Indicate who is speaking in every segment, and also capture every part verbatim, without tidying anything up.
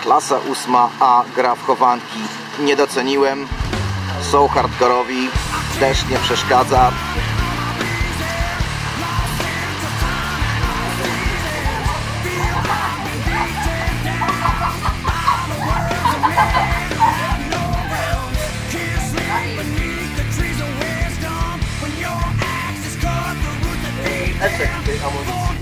Speaker 1: Klasa ósma A gra w chowanki. Nie doceniłem. Są hardkorowi. Też nie przeszkadza.
Speaker 2: Efekt tej amunicji.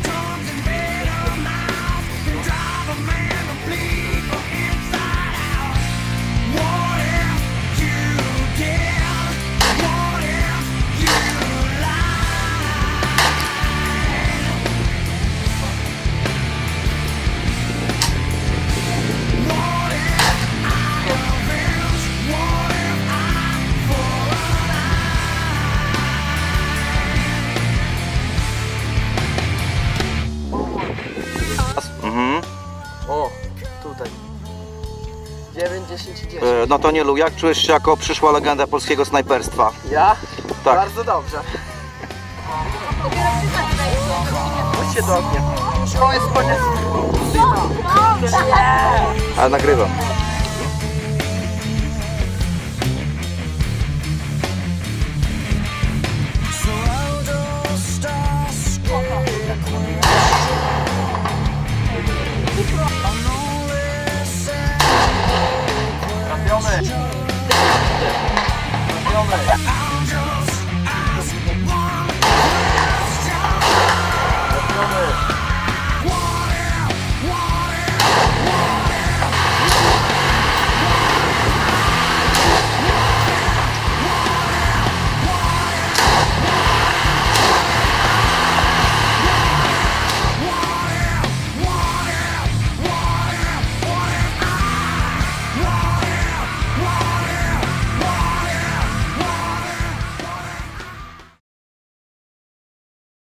Speaker 1: Mhm.
Speaker 2: O, tutaj. dziewięć, dziesięć i dziesięć.
Speaker 1: E, no to nie, Lu, jak czujesz się jako przyszła legenda polskiego snajperstwa?
Speaker 2: Ja?
Speaker 1: Tak.
Speaker 2: Bardzo dobrze. Chodź się do ognia. To jest koniec.
Speaker 1: Ale nagrywam.
Speaker 2: Trafiony. Trafiony.